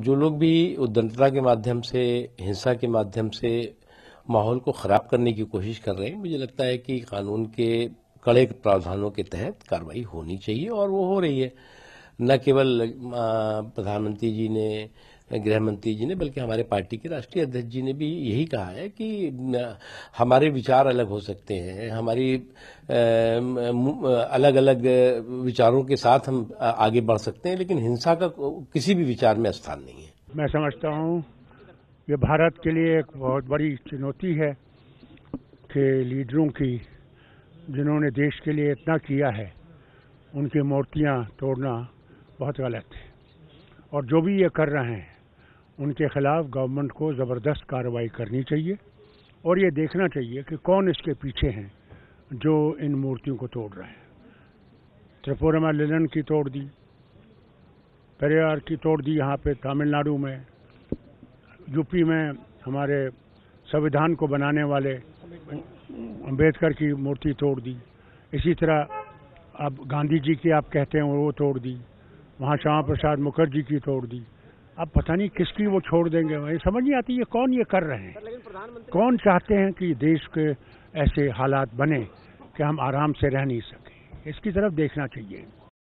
जो लोग भी उद्दंडता के माध्यम से, हिंसा के माध्यम से माहौल को खराब करने की कोशिश कर रहे हैं, मुझे लगता है कि कानून के कड़े प्रावधानों के तहत कार्रवाई होनी चाहिए और वो हो रही है। न केवल प्रधानमंत्री जी ने, गृह मंत्री जी ने, बल्कि हमारे पार्टी के राष्ट्रीय अध्यक्ष जी ने भी यही कहा है कि हमारे विचार अलग हो सकते हैं, हमारी अलग अलग विचारों के साथ हम आगे बढ़ सकते हैं, लेकिन हिंसा का किसी भी विचार में स्थान नहीं है। मैं समझता हूँ ये भारत के लिए एक बहुत बड़ी चुनौती है कि लीडरों की, जिन्होंने देश के लिए इतना किया है, उनकी मूर्तियाँ तोड़ना बहुत गलत है। और जो भी ये कर रहे हैं उनके खिलाफ गवर्नमेंट को ज़बरदस्त कार्रवाई करनी चाहिए और ये देखना चाहिए कि कौन इसके पीछे हैं जो इन मूर्तियों को तोड़ रहे हैं। त्रिपुरा में लिनन की तोड़ दी, पेरियार की तोड़ दी, यहाँ पे तमिलनाडु में, यूपी में हमारे संविधान को बनाने वाले अम्बेडकर की मूर्ति तोड़ दी। इसी तरह अब गांधी जी की आप कहते हैं वो तोड़ दी, वहाँ श्यामा प्रसाद मुखर्जी की तोड़ दी। अब पता नहीं किसकी वो छोड़ देंगे, ये समझ नहीं आती ये कौन ये कर रहे हैं, कौन चाहते हैं कि देश के ऐसे हालात बने कि हम आराम से रह नहीं सकें। इसकी तरफ देखना चाहिए।